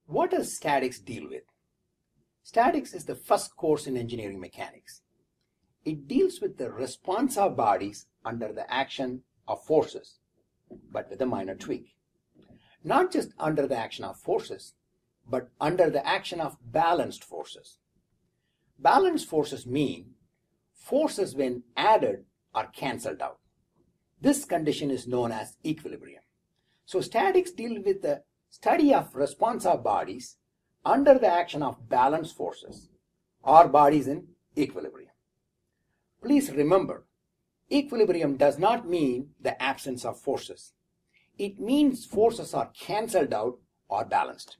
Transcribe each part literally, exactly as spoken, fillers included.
What does statics deal with? Statics is the first course in engineering mechanics. It deals with the response of bodies under the action of forces, but with a minor tweak. Not just under the action of forces, but under the action of balanced forces. Balanced forces mean forces when added are cancelled out. This condition is known as equilibrium. So statics deal with the study of response of bodies under the action of balanced forces or bodies in equilibrium. Please remember, equilibrium does not mean the absence of forces. It means forces are cancelled out or balanced.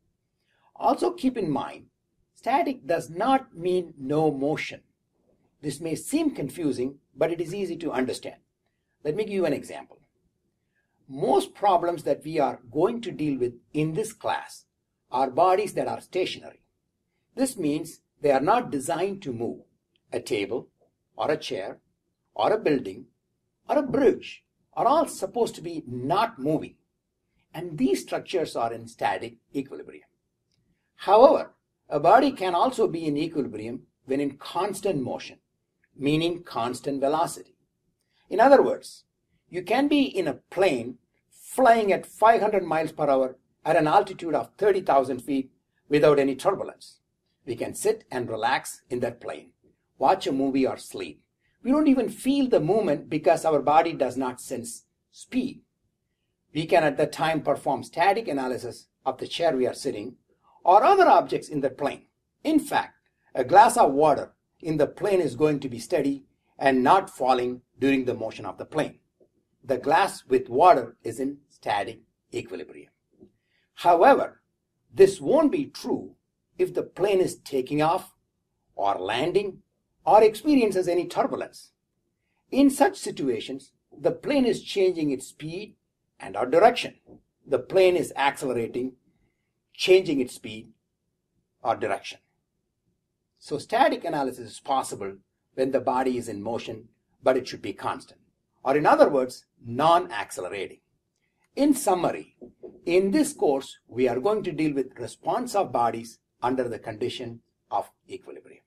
Also keep in mind, static does not mean no motion. This may seem confusing, but it is easy to understand. Let me give you an example. Most problems that we are going to deal with in this class are bodies that are stationary. This means they are not designed to move. A table, or a chair, or a building, or a bridge are all supposed to be not moving. And these structures are in static equilibrium. However, a body can also be in equilibrium when in constant motion, meaning constant velocity. In other words, you can be in a plane flying at five hundred miles per hour at an altitude of thirty thousand feet without any turbulence. We can sit and relax in that plane, watch a movie or sleep. We don't even feel the movement because our body does not sense speed. We can at that time perform static analysis of the chair we are sitting or other objects in the plane. In fact, a glass of water in the plane is going to be steady and not falling during the motion of the plane. The glass with water is in static equilibrium. However, this won't be true if the plane is taking off or landing or experiences any turbulence. In such situations, the plane is changing its speed and or direction. The plane is accelerating, changing its speed or direction. So static analysis is possible when the body is in motion, but it should be constant. Or in other words, non-accelerating. In summary, in this course, we are going to deal with response of bodies under the condition of equilibrium.